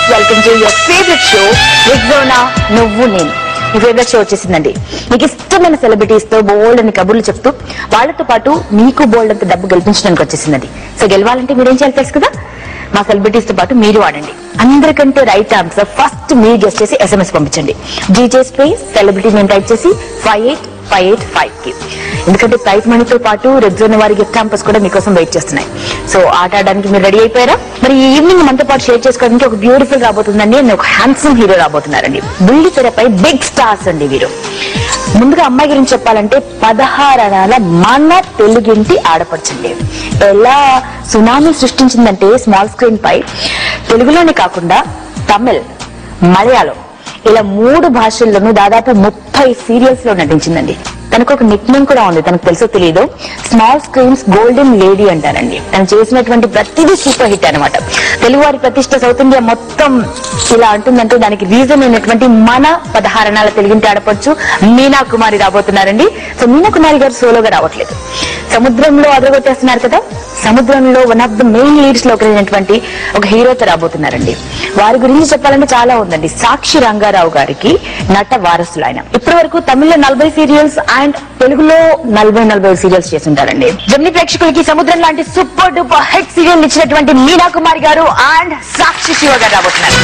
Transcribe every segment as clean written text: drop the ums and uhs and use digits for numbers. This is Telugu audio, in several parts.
Welcome to your favourite show Nuvvu Nenu. మీ ఫేవరెట్ షో వచ్చేసిందండి. మీకు ఇష్టమైన సెలబ్రిటీస్ తో బోల్డ్ అని కబుర్లు చెప్తూ వాళ్ళతో పాటు మీకు బోల్డ్ అంత డబ్బు గెలిపించడానికి వచ్చేసిందండి. సో గెలవాలంటే మీరేం చేయాలి తెలుసు కదా, మా సెలబ్రిటీస్ తో పాటు మీరు ఆడండి. అందరికంటే రైట్ ఆన్సర్ ఫస్ట్ మీరు గెస్ట్ చేసి SMS పంపించండి. GJ space celebrity name type చేసి 58585 కి. ఎందుకంటే ప్రైజ్ మనీతో పాటు రెడ్ జోన్ వారి గిఫ్ట్ హ్యాంపర్స్ కూడా మీకోసం వెయిట్ చేస్తున్నాయి. సో ఆట ఆడడానికి మీరు రెడీ అయిపోయారా? మరి ఈ ఈవినింగ్ మనతో పాటు షేర్ చేసుకోవడానికి ఒక బ్యూటిఫుల్ రాబోతుందండి, ఒక హ్యాండ్సమ్ హీరో రాబోతున్నారండి. బుల్లి తెరపై బిగ్ స్టార్స్ అండి వీరు. ముందుగా అమ్మాయి గురించి చెప్పాలంటే 16 అణాల మన తెలుగింటి ఆడపడుచండి. ఎలా సునామీ సృష్టించిందంటే స్మాల్ స్క్రీన్ పై తెలుగులోనే కాకుండా తమిళ్, మలయాళం ఇలా 3 భాషల్లోనూ దాదాపు 30 సీరియల్స్ లో నటించిందండి. తనకు ఒక నిక్ నేమ్ కూడా ఉంది, తనకు తెలుసో తెలియదు, స్మాల్ స్క్రీన్స్ గోల్డెన్ లేడీ అంటారండి. తను చేసినటువంటి ప్రతిదీ సూపర్ హిట్ అనమాట. తెలుగువారి ప్రతిష్ట సౌత్ ఇండియా మొత్తం ఇలా అంటుందంటే దానికి రీజన్ అయినటువంటి మన 16 అణాల తెలుగింటి ఆడపడుచు మీనా కుమారి రాబోతున్నారండి. సో మీనా కుమారి గారు సోలోగా రావట్లేదు, సముద్రంలో అదరగొట్టేస్తున్నారు కదా. సముద్రంలో one of the main leads లో ఒకరైనటువంటి ఒక హీరోతో రాబోతున్నారండి. వారి గురించి చెప్పాలంటే చాలా ఉందండి. సాక్షి రంగారావు గారికి నట వారసులు ఆయన. ఇప్పటి వరకు తమిళ్లో 40 సీరియల్స్ అండ్ తెలుగులో 40 సీరియల్స్ చేస్తుంటారండి. జమ్ని ప్రేక్షకులకి సముద్రం లాంటి సూపర్ డూపర్ హిట్ సీరియల్ ఇచ్చినటువంటి మీనా కుమారి గారు అండ్ సాక్షి శివ గారు రాబోతున్నారు.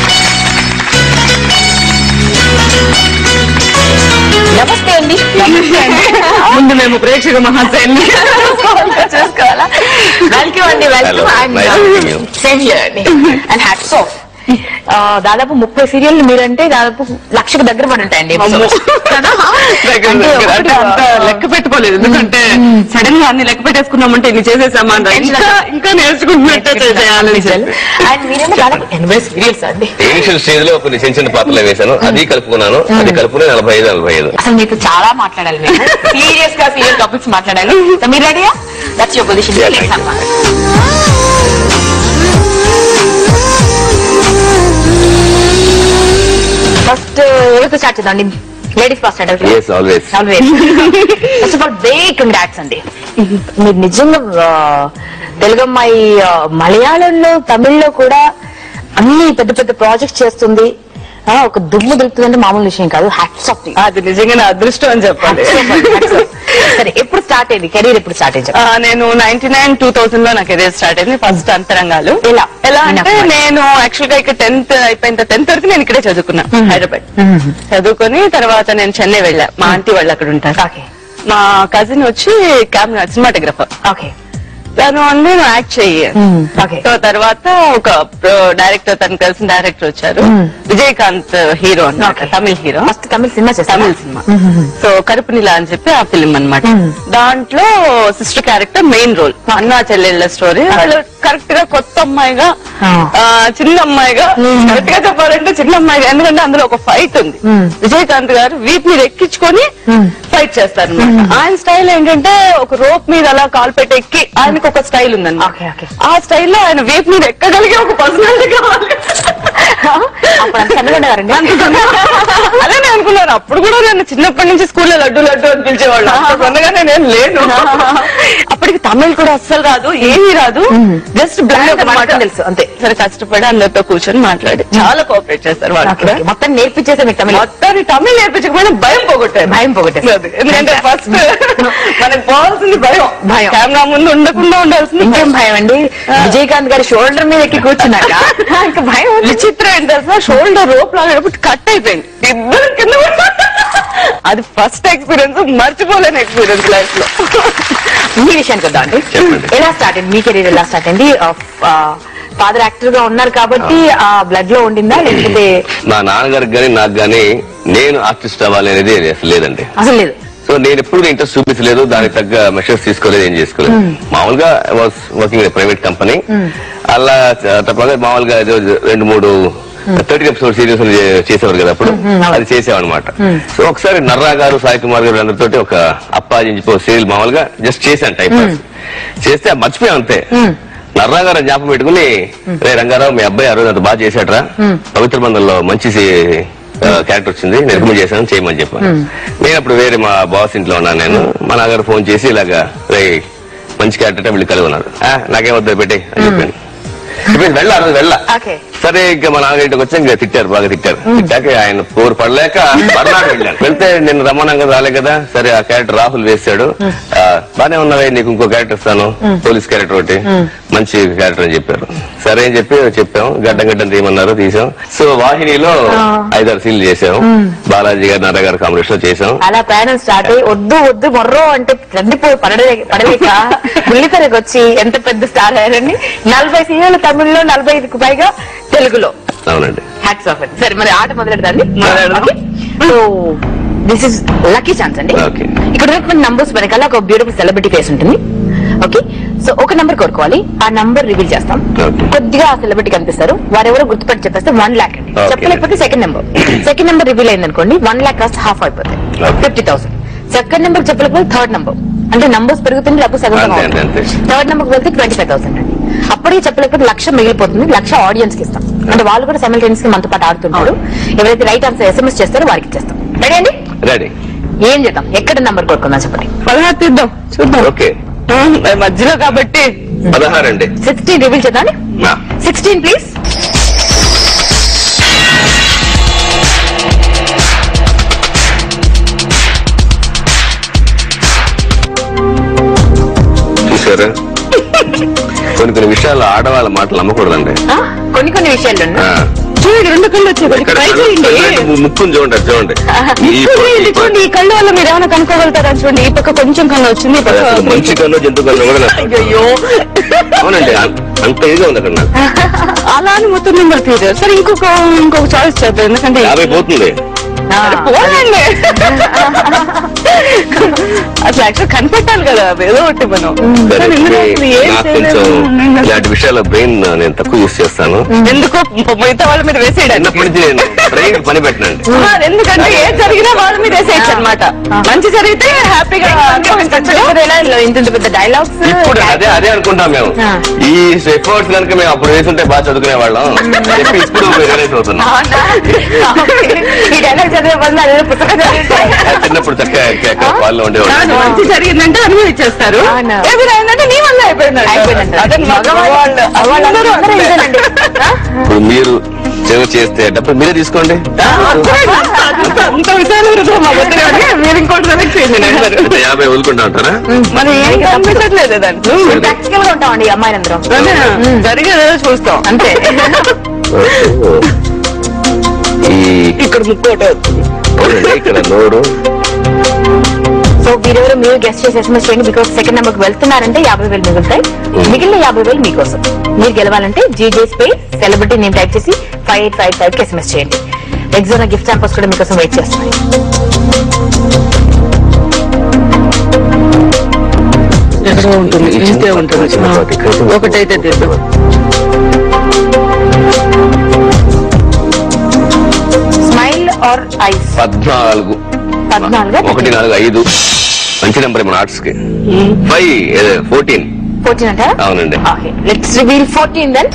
నమస్తే అండి. ముందు మేము ప్రేక్షక మహాశైని చూసుకోవాలా? వెల్కమ్ అండి, వెల్కమ్. సేమ్ హియర్ అండి. And hats off. దాదాపు 30 సీరియల్ మీరంటే దాదాపు 1,00,000కు దగ్గర పడి ఉంటాయండి. లెక్క పెట్టుకోలేదు, ఎందుకంటే సడన్ గా అన్ని లెక్క పెట్టేసుకున్నామంటే ఇన్ని చేసేసామా ఇంకా నేర్చుకుంటున్నట్టే చేయాలి. అండ్ మీరేమో దాదాపు 80 సీరియల్స్ అండి. ఇనిషియల్ స్టేజ్ లో కొన్ని చిన్న చిన్న పాత్రలు వేశాను, అది కలుపుకున్నాను. అది కలుపుకుని 45. అసలు మీకు చాలా మాట్లాడాలి, మీరు సీరియస్ గా సీరియల్ టాపిక్స్ మాట్లాడాలి. మీరు రెడీయా? That's your position. ఫస్ట్ ఎవరితో స్టార్ట్ చేద్దాం? Ladies first start. First of all big congrats అండి. మీరు నిజంగా తెలుగు అమ్మాయి మలయాళంలో తమిళ్లో కూడా అన్ని పెద్ద పెద్ద ప్రాజెక్ట్స్ చేస్తుంది. ఒక దుమ్ము దులుపుతుందంటే మామూలు విషయం కాదు. Hats off. అది నిజంగా నా అదృష్టం అని చెప్పాలి. సరే, ఎప్పుడు స్టార్ట్ అయింది కెరీర్? ఎప్పుడు స్టార్ట్ అయింది? నేను 99-2000 లో నా కెరీర్ స్టార్ట్ అయింది. ఫస్ట్ అంతరంగాలు. ఎలా అంటే నేను యాక్చువల్ గా ఇక్కడ 10th అయిపోయిన 10th వరకు నేను ఇక్కడే చదువుకున్నా, హైదరాబాద్. చదువుకుని తర్వాత నేను చెన్నై వెళ్ళా, మా ఆంటీ వాళ్ళు అక్కడ ఉంటారు. మా కజిన్ వచ్చి కెమెరా సినిమాటోగ్రఫర్. తను అన్నీ యాక్ట్ చెయ్యి. తర్వాత ఒక డైరెక్టర్, తను కలిసిన డైరెక్టర్ వచ్చారు, విజయకాంత్ హీరో అన్నమాట, తమిళ హీరో. తమిళ సినిమా. సో కరుపునిలా అని చెప్పి ఆ ఫిలిం అనమాట. దాంట్లో సిస్టర్ క్యారెక్టర్ మెయిన్ రోల్, అన్నా చెల్లెళ్ళ స్టోరీ. వాళ్ళు కరెక్ట్ గా కొత్త అమ్మాయిగా, చిన్న అమ్మాయిగా, కరెక్ట్ గా చెప్పాలంటే చిన్న అమ్మాయిగా. ఎందుకంటే అందులో ఒక ఫైట్ ఉంది. విజయకాంత్ గారు వీప్ మీద ఎక్కించుకొని ఫైట్ చేస్తారు అనమాట. ఆయన స్టైల్ ఏంటంటే ఒక రోప్ మీద అలా కాలు పెట్టి ఎక్కి, ఆయనకు ఒక స్టైల్ ఉందండి. ఆ స్టైల్లో ఆయన వీప్ మీద ఎక్కగలిగే ఒక పర్సనాలిటీ కావాలి. అదే నేను అనుకున్నాను. అప్పుడు కూడా నేను చిన్నప్పటి నుంచి స్కూల్లో లడ్డు లడ్డు అని పిలిచేవాళ్ళు. కొన్నగానే నేను లేను. అప్పటికి తమిళ్ కూడా అస్సలు రాదు, ఏమీ రాదు, జస్ట్ బ్లాంక్ మాట తెలుసు అంతే. సరే, కష్టపడి అందరితో కూర్చొని మాట్లాడి చాలా కోఆపరేట్ చేస్తారు వాళ్ళు. మొత్తం నేర్పించేసే మీకు తమిళ? మొత్తాన్ని తమిళ్ నేర్పించకపోయినా భయం పోగొట్టారు. ఎందుకంటే ఫస్ట్ మనకు పోవాల్సింది భయం. కెమెరా ముందు ఉండకుండా ఉండాల్సింది ఇంకేం భయం అండి. విజయకాంత్ గారి షోల్డర్ మీద ఎక్కి కూర్చున్నాక ఇంకా భయం. విచిత్రం ఏంటి తెలుసా, షోల్డర్ రోప్ లాగేటప్పుడు కట్ అయిపోయింది, ఇద్దరు కింద. అది ఫస్ట్ ఎక్స్పీరియన్స్, మర్చిపోలేని ఎక్స్పీరియన్స్ లైఫ్ లో. మీ విషయానికి వద్దా అండి, ఎలా స్టార్ట్ అయింది మీ కెరీర్? ఎలా స్టార్ట్ అయింది? ఫాదర్ యాక్టర్ గా ఉన్నారు కాబట్టి ఆ బ్లడ్ లో ఉండిందా, లేకపోతే? మా నాన్నగారికి గానీ నాకు గానీ నేను ఆర్టిస్ట్ అవ్వాలి అనేది అసలు లేదండి, అసలు లేదు. సో నేను ఎప్పుడు ఇంట్రెస్ట్ చూపించలేదు, దానికి తగ్గ మెషర్స్ తీసుకోలేదు, ఏం చేసుకోలేదు. మామూలుగా వాస్ వర్కింగ్ ప్రైవేట్ కంపెనీ. అలా తప్పగా మామూలుగా 2-3 30 ఎపిసోడ్ సీరియల్స్ చేసేవారు కదా అప్పుడు, అది చేసేవాడనమాట. సో ఒకసారి నర్రా గారు, సాయి కుమార్ గారు అందరితో ఒక అప్పాజీ సీరియల్ మామూలుగా జస్ట్ చేశాను, టైం పాస్ చేస్తే మర్చిపోయాం అంతే. నర్రా గారు జ్ఞాపకం పెట్టుకుని, రే రంగారావు మీ అబ్బాయి ఆ రోజు అంత బాగా చేశాడ్రా, పవిత్ర బంధంలో మంచి క్యారెక్టర్ వచ్చింది, నేను రికమెండ్ చేశాను, చేయమని చెప్పాను. నేను అప్పుడు వేరే మా బాస్ ఇంట్లో ఉన్నాను. నేను మా నాన్నగారు ఫోన్ చేసి ఇలాగా రే మంచి క్యారెక్టర్ వీళ్ళు కలిగి ఉన్నారు, నాకేం వద్దు పెట్టి అని చెప్పాను. వెళ్ళా సరే ఇంకా మా నాన్నగారింటికి వచ్చి ఇంకా తిట్టారు, బాగా తిట్టారు. తిట్టాక ఆయన పోరు పడలేక మర్నాడు వెళ్ళాను. వెళ్తే నేను రమ్మనంగా రాలే కదా, సరే ఆ క్యారెక్టర్ రాహుల్ వేసాడు. బానే ఉన్నావే, నీకు ఇంకో క్యారెక్టర్ ఇస్తాను, పోలీస్ క్యారెక్టర్ ఒకటి మంచి క్యారెక్టర్ అని చెప్పారు. సరే అని చెప్పాం. గడ్డం తీయమన్నారు, తీసాం. సో వాహినిలో 5-6 సీన్లు చేసాం. బాలాజీ గారు నారా గారు కాంబినేషన్ చేసాం. అలా ప్రయాణం స్టార్ట్ అయ్యి వద్దు మొర్రో అంటే తండ్రిపోయి పడలేక బుల్లితెరకు వచ్చి ఎంత పెద్ద స్టార్ అయ్యారండి. 40 సీరియల్ తమిళ్లో, 45కు పైగా తెలుగులో. అవునండి. Hats off. సరే మరి ఆట మొదలెడదాండి. So this is lucky chance అండి. ఇక్కడ ఉన్నటువంటి నంబర్స్ వెనకాల ఒక బ్యూటిఫుల్ సెలబ్రిటీ ఫేస్ ఉంటుంది. ఓకే, సో ఒక నంబర్ కోరుకోవాలి, ఆ నంబర్ రివీల్ చేస్తాం. కొద్దిగా ఆ సెలబ్రిటీ కనిపిస్తారు, వారెవరో గుర్తుపెట్టి చెప్పేస్తే 1 lakh అండి. చెప్పలేకపోతే సెకండ్ నెంబర్ రివీల్ అయింది అనుకోండి, 1 lakh కాస్ట్ హాఫ్ అయిపోతాయి, 50,000. సెకండ్ నెంబర్ చెప్పలేకపోతే థర్డ్ నెంబర్, అంటే నంబర్స్ పెరుగుతుంది, డబ్బు సగం. థర్డ్ నెంబర్ వెళ్తే 25,000 అండి. అప్పటికి చెప్పలేకపోతే 1,00,000 మిగిలిపోతుంది. 1,00,000 ఆడియన్స్ కి ఇస్తాం, అంటే వాళ్ళు కూడా సైమల్టేనియస్ గా మనతో పాటు ఆడుతున్నారు. ఎవరైతే రైట్ ఆన్సర్ SMS చేస్తారో వారికి ఇచ్చేస్తాం. రెడీ అండి? రెడీ. ఏం చేద్దాం, ఎక్కడ నంబర్ కోరుకుందాం చెప్పండి. 16 తీద్దాం, చూద్దాం. ఓకే, మధ్యలో కాబట్టి 16 అండి. 16 రివీల్ చేద్దాం. 16 ప్లీజ్. చూసారా, కొన్ని విషయాలు ఆడవాళ్ళ మాటలు నమ్మకూడదండి. కొన్ని విషయాలు చూడండి, 2 కళ్ళు వచ్చాయి. ముక్కుని చూడండి. ఈ కళ్ళు వల్ల మీరు ఏమైనా కనుక్కోగలుగుతారా? చూడండి, ఈ పక్క కొంచెం కళ్ళు వచ్చింది, మంచి కళ్ళు, జంతు కళ్ళు కూడా. అవునండి, అంత ఇదిగా ఉంది అక్కడ. అలా అని మొత్తం నెంబర్ తీరారు. సరే ఇంకొక చాయిస్ చేద్దాం, ఎందుకంటే 50 పోతుంది. పోనండి, అసలు యాక్చువల్ కనిపెట్టాలి కదా ఏదో ఒకటి మనం. కొంచెం ఇలాంటి విషయాల్లో బ్రెయిన్ నేను తక్కువ యూజ్ చేస్తాను. ఎందుకో మిగతా వాళ్ళ మీద వేసేయడానికి బ్రెయిన్ పని పెట్టండి. ఎందుకంటే ఏ జరిగినా వాళ్ళ మీద వేసేయచ్చు అనమాట. మంచి జరిగితే హ్యాపీగా ఇంత పెద్ద డైలాగ్స్. ఇప్పుడు అదే అనుకుంటాం మేము. ఈ ఎఫర్ట్స్ కనుక మేము అప్పుడు వేసుంటే బాగా చదువుకునే వాళ్ళం. ఇప్పుడు రియలైజ్ అవుతున్నాం. ఈ డైలాగ్ చదివే బదులు అదే పుస్తకం చదివితే చిన్నప్పుడు చక్కగా వాళ్ళు ఉండేవాళ్ళు. మంచి జరిగిందంటే అనుభవించేస్తారు, ఏమైందంటే నీ వల్ల అయిపోయిందండి. ఇప్పుడు మీరు సేవ చేస్తే డబ్బులు మీరే తీసుకోండి. అంత విధాలు మీరు ఇంకోటి సెలెక్ట్ చేయండి. 50 వదులుకుంటా ఉంటారా? మనం ఏం కనిపించట్లేదు దాంట్లో. ప్రాక్టికల్ గా ఉంటామండి అమ్మాయిలు అందరం. జరిగేదేదో చూస్తాం అంతే. ఇక్కడ ముక్కోటే ఇక్కడ నోరు. సో వీరెవరు మీరు గెస్ట్ చేసి SMS చేయండి. బికాస్ సెకండ్ నెంబర్ కి వెళ్తున్నారంటే 50,000 మిగులుతాయి. మిగిలిన 50,000 మీకోసం. మీరు గెలవాలంటే GJ space celebrity name type చేసి 5855 కి SMS చేయండి. ఎగ్జోనా గిఫ్ట్ హ్యాంపర్స్ కూడా మీకోసం వెయిట్ చేస్తున్నాయి. ఉంటుంది, ఒకటైతే తీద్దాం. Smile R Is? 14. 14, 1, 4, 5 మంచి నెంబర్ మన ఆర్ట్స్ కి. 14 అంటారా? అవునండి. Let's reveal 14 then.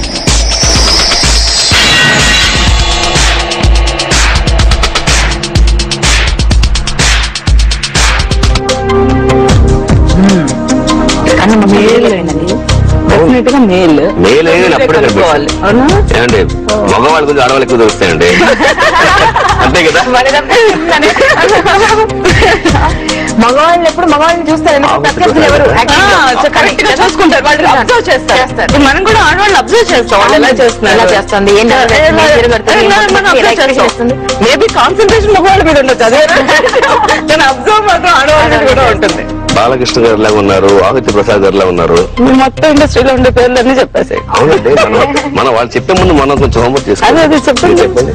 మేల్ అయినా అప్పుడే కనిపిస్తుంది. ఏమండి, మగవాళ్ళ గురించి ఆడవాళ్ళు ఎక్కువ దొరుకుతాయండి. అంతే కదా. మగవాళ్ళు ఎప్పుడు మగవాళ్ళని చూస్తారు, ఎవరు కరెక్ట్ గా చూసుకుంటారు, వాళ్ళు అబ్జర్వ్ చేస్తారు. మనం కూడా ఆడవాళ్ళు అబ్జర్వ్ చేస్తాం, వాళ్ళు ఎలా చేస్తుంది, మేబీ కాన్సన్ట్రేషన్ మగవాళ్ళ మీద ఉండొచ్చు, అదే కానీ అబ్జర్వ్ మాత్రం ఆడవాళ్ళ మీద కూడా ఉంటుంది. బాలకృష్ణ గారు లాగా ఉన్నారు, ఆదిత్య ప్రసాద్ గారు లాగా ఉన్నారు. మొత్తం ఇండస్ట్రీలో ఉండే పేర్లన్నీ చెప్పేసాయి. అవునండి, మనం వాళ్ళు చెప్పే ముందు మనం కొంచెం హోంవర్క్ చేసుకోవాలి. అదే చెప్పండి.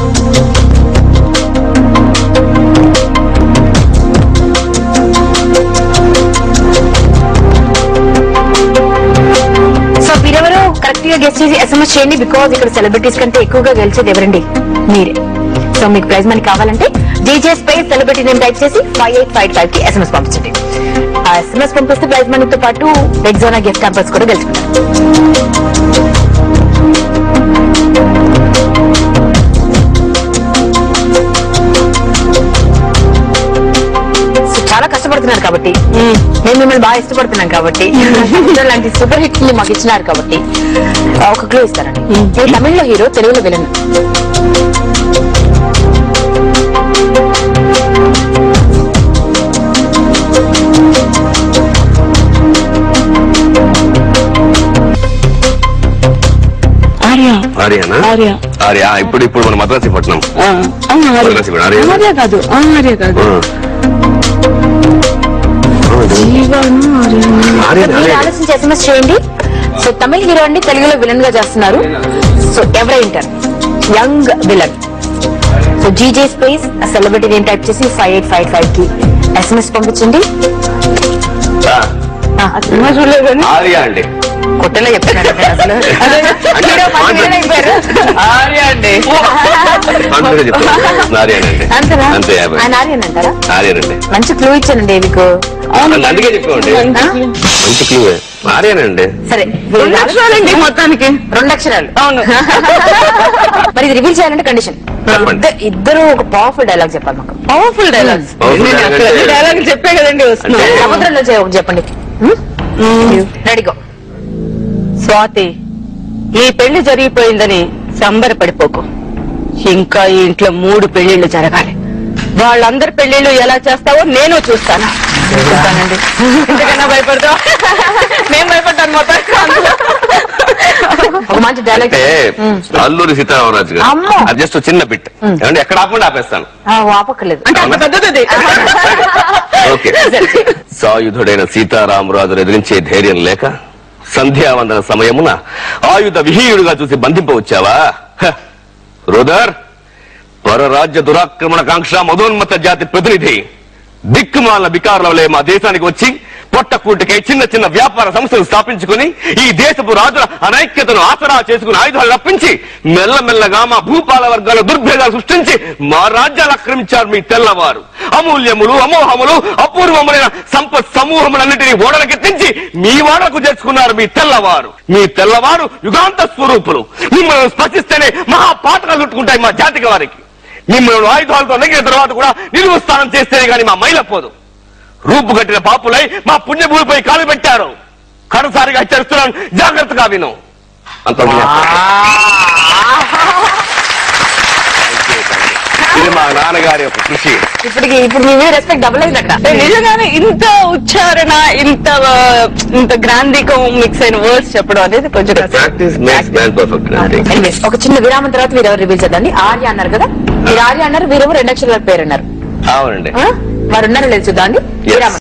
సో మీరెవరు కరెక్ట్ గా గెస్ట్ చేసి SMS చేయండి. బికాజ్ ఇక్కడ సెలబ్రిటీస్ కంటే ఎక్కువగా గెలిచేది ఎవరండి? మీరే. సో మీకు ప్రైజ్ మనీ కావాలంటే GJ space celebrity name type చేసి 5855 కి SMS పంపించండి. ఆ SMS పంపిస్తే ప్రైజ్ మనీతో పాటు ఎగ్జోనా గిఫ్ట్ హ్యాంపర్స్ కూడా గెలుచుకుంటారు. సో చాలా కష్టపడుతున్నారు ఇష్టపడుతున్నారు కాబట్టి, మేము మిమ్మల్ని బాగా ఇష్టపడుతున్నాం కాబట్టి, లాంటి సూపర్ హిట్ ని మాకు ఇచ్చినారు కాబట్టి ఒక క్లూ ఇస్తారండి. మీరు తమిళ్లో హీరో, తెలుగులో విలన్. ఆర్యా ఇప్పుడు మన మద్రాసీపట్నం. ఆర్య కాదు, ఆర్య కాదు, ఆలోచించి SMS చేయండి. సో తమిళ హీరో అండి, తెలుగులో విలన్ గా చేస్తున్నారు. సో ఎవరై ఉంటారు? Young villain. So GJ space celebrity name type చేసి 5855 కి SMS పంపించండి. సినిమా చూడలేదు ఆర్యా అండి, కొట్టలో చెప్తున్నాడు అసలు. ఆర్య అండి, అంటారా? ఆయన ఆర్యన్ అంటారా? ఆర్యనండి. మంచి క్లూ ఇచ్చానండి మీకు. అందుకే చెప్పండి, మంచి క్లూ ఆర్యనండి. సరే, మొత్తానికి 2 అక్షరాలు. అవును. మరి ఇది రివీల్ చేయాలంటే కండిషన్, ఇద్దరు ఒక పవర్ఫుల్ డైలాగ్ చెప్పాలి మాకు. Powerful dialogues. డైలాగ్ చెప్పే కదండి వస్తున్నాం. సముద్రంలో చెప్పండి. రెడీగో. స్వాతి, ఈ పెళ్లి జరిగిపోయిందని సంబరపడిపోకు. ఇంకా ఈ ఇంట్లో 3 పెళ్లిళ్లు జరగాలి. వాళ్ళందరి పెళ్లిళ్లు ఎలా చేస్తావో నేను చూస్తాను. ఇంతకన్నా భయపడతావు? నేను భయపడ్డాను మొత్తం. ఒక మంచి డైలాగ్. అల్లూరి సీతారామరాజు గారు అది జస్ట్ చిన్న బిట్, ఏమంటే ఎక్కడ ఆపకుండా ఆపేస్తాను. ఆపక్కర్లేదు అంటే అంత పెద్దది. ఓకే. సాయుధుడైన సీతారామరాజును ఎదిరించే ధైర్యం లేక సంధ్యావందన సమయమున ఆయుధ విహీయుడుగా చూసి బంధింపవచ్చావా? రుదర్, పరరాజ్య దురాక్రమణ కాంక్ష మదోన్మత జాతి ప్రతినిధి, దిక్కుమాల బికారులవలే మా దేశానికి వచ్చి పొట్టకూటికై చిన్న చిన్న వ్యాపార సంస్థలు స్థాపించుకుని ఈ దేశపు రాజుల అనైక్యతను ఆసరా చేసుకుని ఆయుధాలు రప్పించి మెల్లమెల్లగా మా భూపాల వర్గాల దుర్భేదాలు సృష్టించి మా రాజ్యాలు ఆక్రమించారు మీ తెల్లవారు. అమూల్యములు, అమోహములు, అపూర్వములైన సంపత్ సమూహములన్నిటినీ ఓడలకెత్తించి మీ వాడలకు చేర్చుకున్నారు మీ తెల్లవారు. మీ తెల్లవారు యుగాంత స్వరూపులు. మిమ్మల్ని స్పర్శిస్తేనే మహాపాతకాలు చుట్టుకుంటాయి మా జాతికి వారికి. మిమ్మల్ని ఆయుధాలతో నెగిన తర్వాత కూడా నిలువు స్థానం చేస్తేనే గాని మా మైలపోదు. రూపు కట్టిన పాపులై మా పుణ్యభూమిపై కాలు పెట్టారు. కడసారిగా హెచ్చరిస్తున్నాను, జాగ్రత్తగా విను. అంత ఇది మా నాన్నగారి యొక్క కృషి. ఇప్పుడు మీ మీద రెస్పెక్ట్ డబుల్ అయిందట. నిజంగానే ఇంత ఉచ్చారణ, ఇంత గ్రాంధికం మిక్స్ అయిన వర్డ్స్ చెప్పడం అనేది కొంచెం ఒక చిన్న విరామం తర్వాత మీరు ఎవరు రివీల్ చేద్దండి. ఆర్య అన్నారు కదా, మీరు ఆర్య అన్నారు, వీరెవరు 2 అక్షరాల పేరు అన్నారు. అవునండి. వారు ఉన్నారో లేదు చూద్దాం అండి. విరామం.